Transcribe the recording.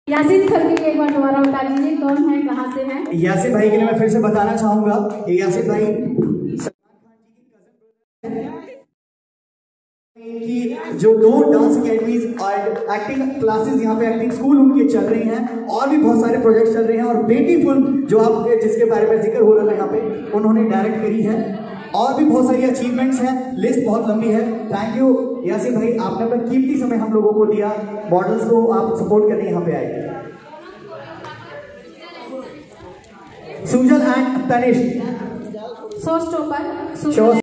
Yasin sir भी एक बार दोबारा बता दीजिए कौन है, कहाँ से हैं? यासिन भाई के लिए मैं फिर से बताना चाहूंगा, यासिन भाई कि जो 2 डांस अकेडमीज और एक्टिंग क्लासेस यहाँ पे एक्टिंग स्कूल उनके चल रहे हैं और भी बहुत सारे प्रोजेक्ट चल रहे हैं। और ब्यूटीफुल जो आपके जिसके बारे में जिक्र हो रहा है यहाँ पे, उन्होंने डायरेक्ट करी है और भी बहुत सारी अचीवमेंट्स हैं, लिस्ट बहुत लंबी है। थैंक यू यासिन भाई, आपने अपना कीमती समय हम लोगों को दिया, मॉडल्स को आप सपोर्ट करने यहाँ पे आए। Sujal and Tanish show stopper